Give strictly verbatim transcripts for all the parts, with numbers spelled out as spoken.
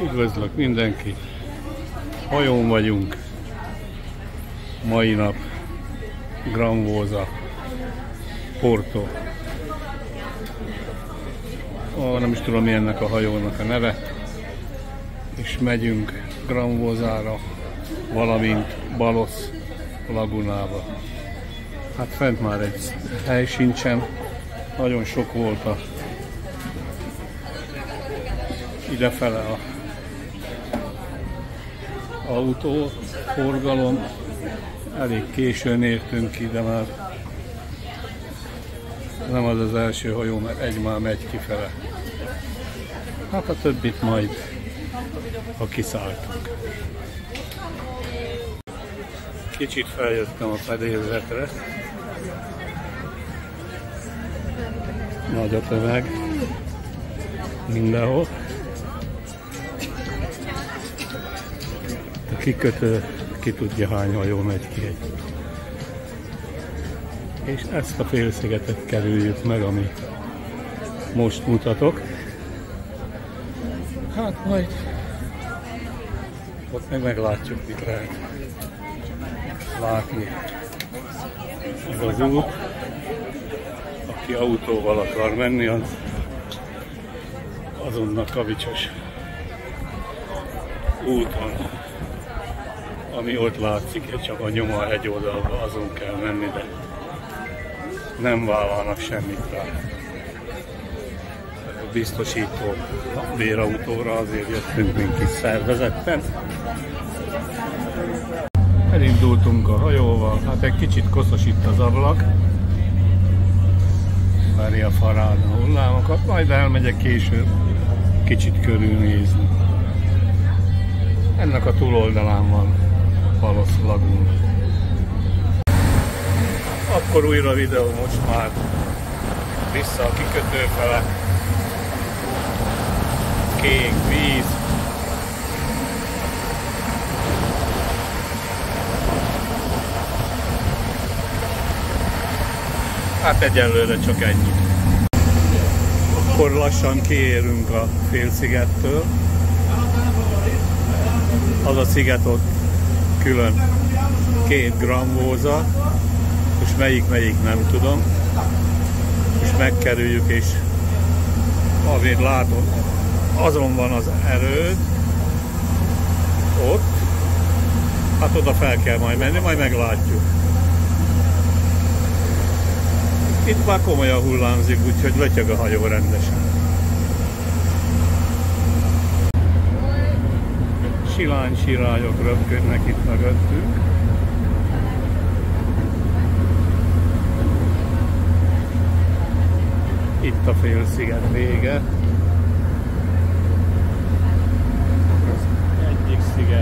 Üdvözlök mindenkit! Hajón vagyunk. Mai nap Gramvósa, Porto. Ó, nem is tudom, mi ennek a hajónak a neve. És megyünk Gramvósára, valamint Balos lagunába. Hát fent már egy hely sincsen. Nagyon sok volt a idefele a autóforgalom. Elég későn értünk ide, már nem az az első hajó, mert egy már megy kifele. Hát a többit majd, ha kiszálltunk. Kicsit feljöttem a fedélzetre. Nagy a tömeg mindenhol. A kikötő, ki tudja hány hajó megy ki. És ezt a félszigetet kerüljük meg, amit most mutatok. Hát majd ott meg meglátjuk, mit lehet látni. Ez az út. Aki autóval akar menni, az azon a kavicsos úton, ami ott látszik, csak a nyoma a hegy oldalba, azon kell menni, de nem vállalnak semmit rá. A biztosító bérautóra azért jöttünk, mint kis szervezetten. Elindultunk a hajóval, hát egy kicsit koszos itt az ablak. Veri a farán a hullámokat, majd elmegyek később kicsit körülnézni. Ennek a túloldalán van Balos laguna. Akkor újra videó, most már vissza a kikötő fele. Kék víz. Hát egyelőre csak ennyi. Akkor lassan kiérünk a félszigettől. Az a sziget ott külön két Gramvósa, és melyik melyik nem tudom. És megkerüljük, és amit látom, azon van az erőd. Ott. Hát oda fel kell majd menni, majd meglátjuk. Itt már komolyan hullámzik, úgyhogy lötyög a hajó rendesen. Silány sirányok röpködnek itt mögöttünk. Itt a félsziget vége. Az egyik sziget.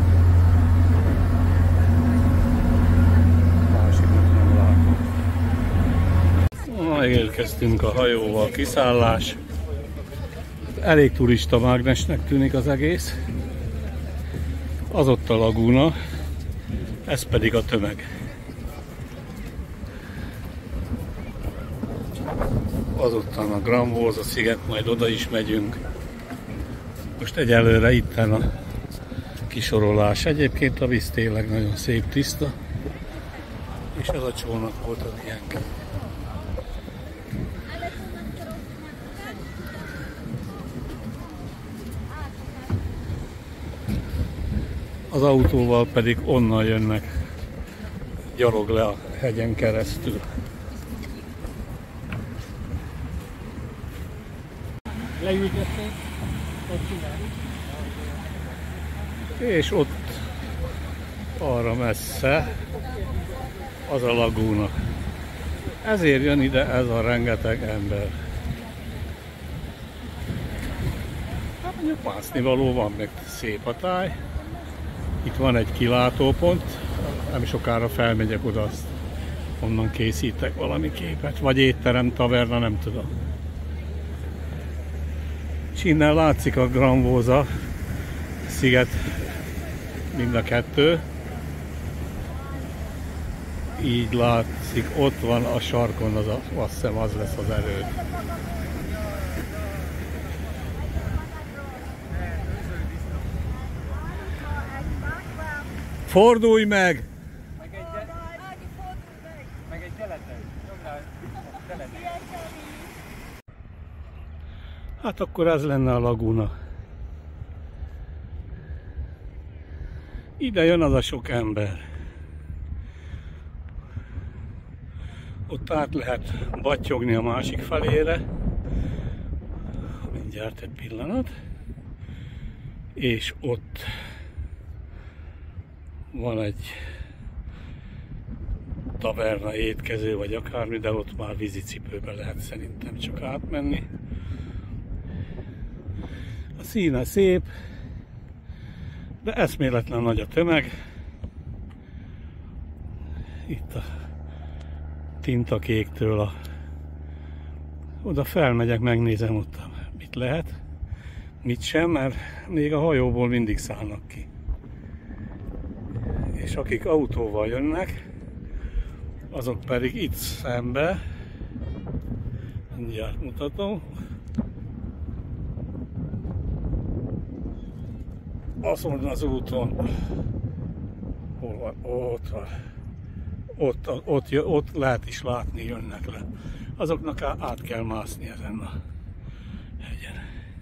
Megérkeztünk a hajóval, kiszállás. Elég turista mágnesnek tűnik az egész. Az ott a laguna, ez pedig a tömeg. Azután a Gramvósa sziget, majd oda is megyünk. Most egyelőre itten a kisorolás. Egyébként a víz tényleg nagyon szép, tiszta. És ez a csónak volt az ilyen. Az autóval pedig onnan jönnek, gyalog le a hegyen keresztül. Leültették, és ott arra messze az a lagúna. Ezért jön ide ez a rengeteg ember. Hát mondjuk mászni-való van, meg szép a táj. Itt van egy kilátópont, nem sokára felmegyek oda, azt onnan készítek valami képet, vagy étterem, taverna, nem tudom. És innen látszik a Gramvósa sziget, mind a kettő. Így látszik, ott van a sarkon, az a, azt hiszem az lesz az erőd. Fordulj meg! Meg egy, meg egy gyeletet. Hát akkor ez lenne a laguna. Ide jön az a sok ember. Ott át lehet battyogni a másik felére. Mindjárt egy pillanat. És ott van egy taverna, étkező vagy akármi, de ott már vízicipőben lehet szerintem csak átmenni. A színe szép, de eszméletlen nagy a tömeg. Itt a Tintakéktől a... oda felmegyek, megnézem ott mit lehet, mit sem, mert még a hajóból mindig szállnak ki. És akik autóval jönnek, azok pedig itt szembe, mindjárt mutatom, azon az úton, hol van, ott van, ott, ott, ott, ott lehet is látni, jönnek le. Azoknak át kell mászni ezen a hegyen.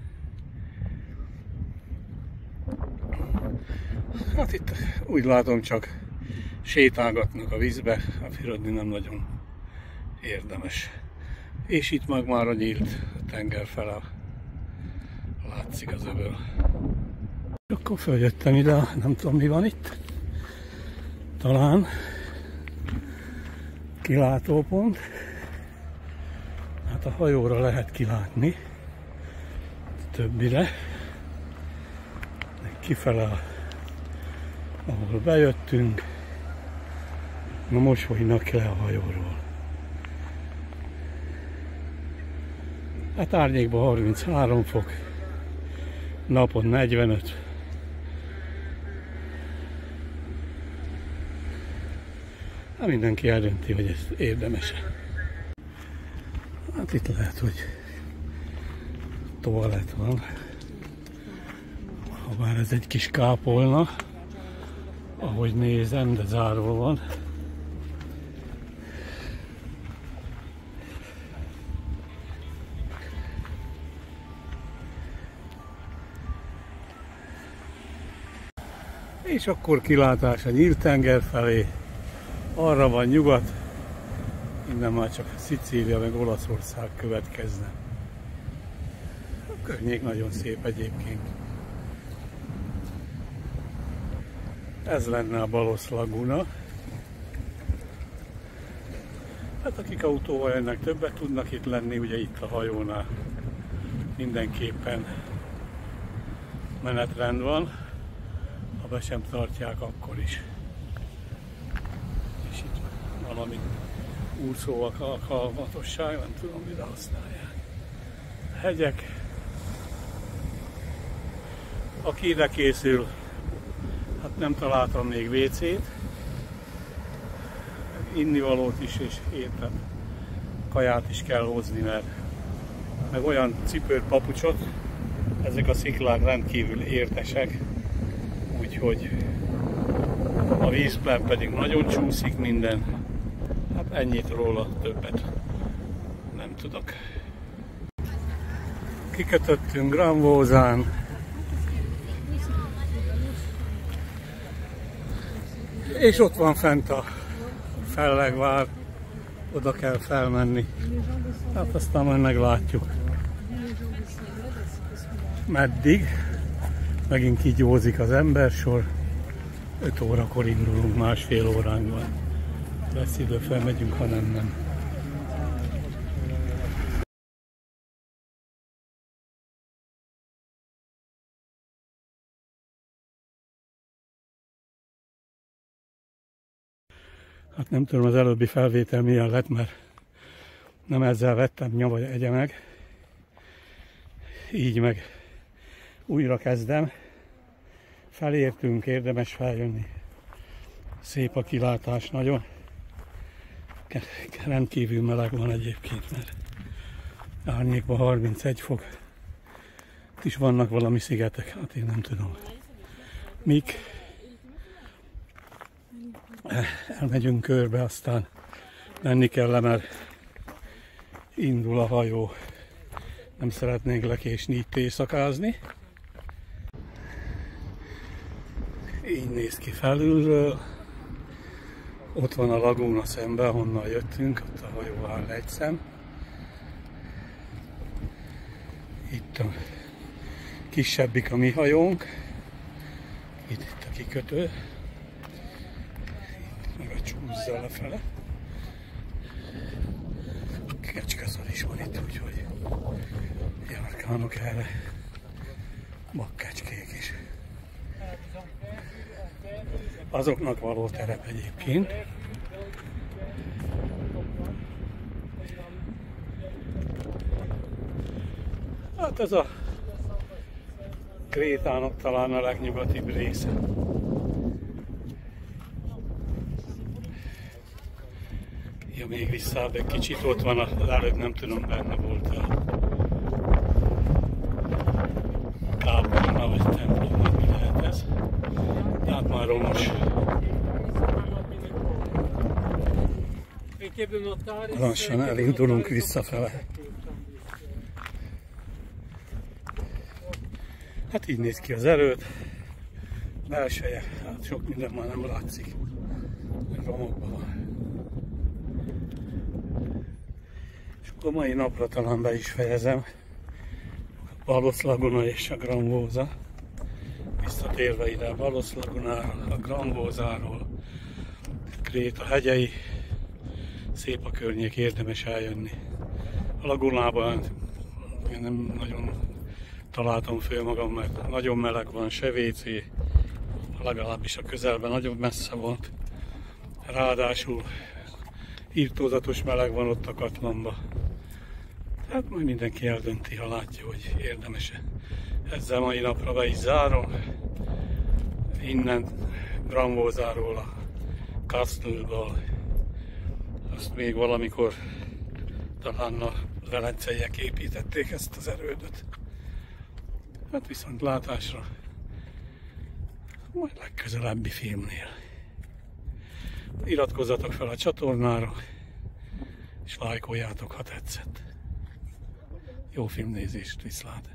Hát itt úgy látom, csak sétálgatnak a vízbe, a fürödni nem nagyon érdemes. És itt meg már a nyílt tenger fele látszik az öböl. Akkor följöttem ide, nem tudom mi van itt. Talán kilátópont. Hát a hajóra lehet kilátni. Többire. Kifele, ahol bejöttünk. Na most folynak le a hajóról. Hát árnyékban harminchárom fok. Napon negyvenöt. Hát mindenki eldönti, hogy ez érdemes. Hát itt lehet, hogy toalett van. Habár ez egy kis kápolna, ahogy nézem, de zárva van. És akkor kilátás a nyílt tenger felé, arra van nyugat, innen már csak Szicília meg Olaszország következne. A környék nagyon szép egyébként. Ez lenne a Balos laguna. Hát akik autóval jönnek, többet tudnak itt lenni, ugye itt a hajónál mindenképpen menetrend van, ha be sem tartják, akkor is. És itt valami úszó alkalmatosság, nem tudom, mire használják. Hegyek. Aki ide készül, hát nem találtam még vécét, innivalót is és ételt, kaját is kell hozni, mert meg olyan cipőt, papucsot, ezek a sziklák rendkívül értesek, úgyhogy a vízben pedig nagyon csúszik minden, hát ennyit róla, többet nem tudok. Kikötöttünk Granvózán, és ott van fent a fellegvár, oda kell felmenni. Hát aztán majd meglátjuk. Meddig? Megint kigyózik az embersor. öt órakor indulunk, másfél óránk van. Lesz idő, felmegyünk, ha nem, nem. Hát nem tudom, az előbbi felvétel milyen lett, mert nem ezzel vettem, nyava egye meg. Így meg újra kezdem. Felértünk, érdemes feljönni. Szép a kilátás nagyon. Rendkívül meleg van egyébként, mert árnyékban harmincegy fok. Itt is vannak valami szigetek, hát én nem tudom. Mik? elmegyünk körbe, aztán menni kell, mert indul a hajó. Nem szeretnénk lekésni itt éjszakázni. Így néz ki felülről. Ott van a lagúna szemben, honnan jöttünk, ott a hajó áll egy szem. Itt a kisebbik a mi hajónk. Itt, itt a kikötő. Itt meg a csúszza lefele. Kecskeszar is van itt, úgyhogy járkálnak erre. Bakkecskék is. Azoknak való terep egyébként. Hát ez a Krétának talán a legnyugatibb része. Ja, még visszább egy kicsit, ott van, az előbb nem tudom, benne volt a kápolna vagy templom, vagy mi lehet ez. Tehát már romos. Lassan elindulunk visszafele. Hát így néz ki az erőd. Belseje, hát sok minden már nem látszik. Romokban van. És akkor mai napra talán be is fejezem. Balos Laguna és a Granvóza. Visszatérve ide a Balos Lagunáról, a Granvózáról, Kréta hegyei, szép a környék, érdemes eljönni. A lagunában én nem nagyon találtam föl magam, mert nagyon meleg van, se vé cé, legalábbis a közelben nagyon messze volt. Ráadásul írtózatos meleg van ott a Katmanban. Hát majd mindenki eldönti, ha látja, hogy érdemes-e. Ezzel mai napra be is zárom. Innen Granvózáról a Castle-ból. Azt még valamikor talán a velenceiek építették ezt az erődöt. Hát viszont látásra majd legközelebbi filmnél. Iratkozzatok fel a csatornára, és lájkoljátok, ha tetszett. Jó filmnézést, viszlát!